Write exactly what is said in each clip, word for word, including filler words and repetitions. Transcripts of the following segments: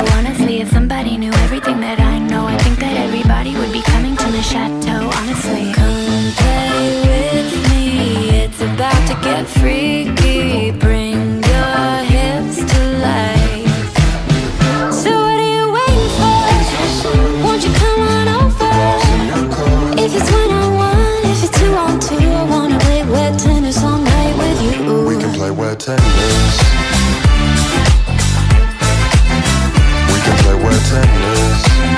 Honestly, if somebody knew everything that I know, I think that everybody would be coming to my chateau. Honestly, come play with me, it's about to get freaky. Bring your hips to life. So what are you waiting for? Won't you come on over? If it's one on one, if it's two on two, I wanna play wet tennis all night with you. We can play wet tennis. We can play wet tennis.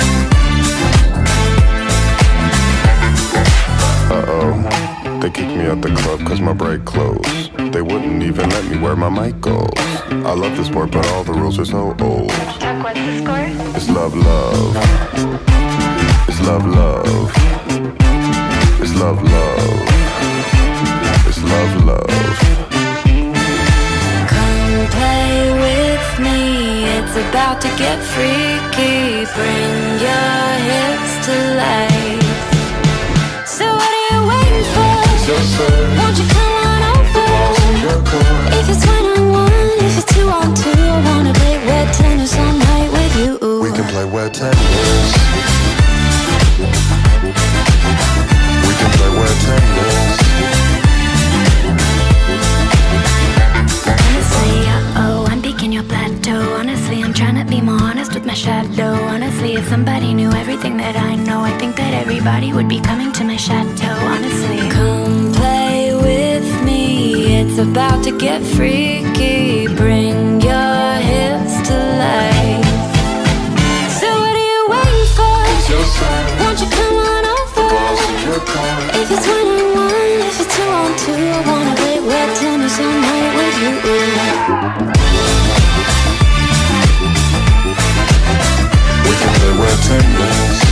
Uh-oh, they kicked me out the club cause my break closed. They wouldn't even let me wear my mic goals. I love the sport but all the rules are so old. Chuck, what's the score? It's love, love. It's love, love. It's love, love. It's love, love. Come play with me, it's about to get freaky. Bring your hips to life. So what are you waiting for? Won't you come on over? If it's one on one, if it's two on two, I wanna play wet tennis all night with you. We can play wet tennis. We can play wet tennis. Honestly, uh-oh, I'm peeking your plateau. Honestly, I'm trying to be more honest with my shadow. Honestly, if somebody knew everything that I know, I think that everybody would be coming to my chateau. Honestly, come play with me, it's about to get freaky. Bring your hips to life. So what are you waiting for? Won't you come on over? If it's one on one, if it's two on two, I wanna play wet tennis all night with you. We can play wet tennis.